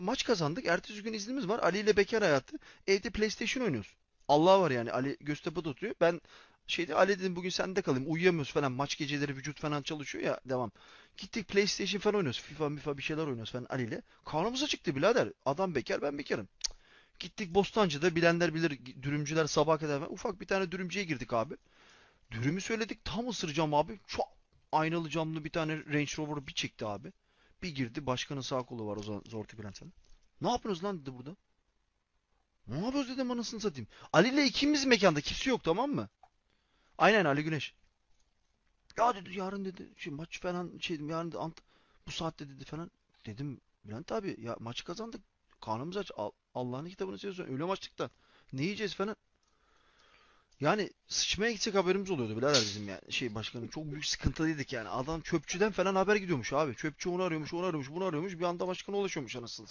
Maç kazandık. Ertesi gün iznimiz var. Ali ile bekar hayatı. Evde PlayStation oynuyoruz. Allah var yani. Ali Göztepe'de oturuyor. Ben şeyde Ali dedim bugün sende kalayım. Uyuyamıyoruz falan. Maç geceleri vücut falan çalışıyor ya. Devam. Gittik PlayStation falan oynuyoruz. FIFA, mifa bir şeyler oynuyoruz falan Ali ile. Karnımıza çıktı birader. Adam bekar, ben bekarım. Gittik Bostancı'da, bilenler bilir, dürümcüler sabaha kadar ufak bir tane dürümcüye girdik abi. Dürümü söyledik, tam ısıracağım abi. Çok aynalı camlı bir tane Range Rover bir çekti abi. Bir girdi, başkanın sağ kolu var o zaman Zorti Bülent'in. Ne yapıyorsunuz lan dedi burada. Ne yapıyoruz dedim, anasını satayım. Ali ile ikimiz mekanda, kimse yok, tamam mı? Aynen, Ali Güneş. Ya dedi yarın dedi şey, maç falan şey dedim, yarın bu saatte dedi falan. Dedim Bülent abi ya, maçı kazandık. Karnımız aç. Allah'ın kitabını seviyorsun. Öyle maçlıktan. Ne yiyeceğiz falan. Yani sıçmaya gitsek haberimiz oluyordu birader bizim yani. Şey başkanım, çok büyük sıkıntılıydık yani. Adam çöpçüden falan haber gidiyormuş abi. Çöpçü onu arıyormuş, onu arıyormuş, bunu arıyormuş. Bir anda başkana ulaşıyormuş anasını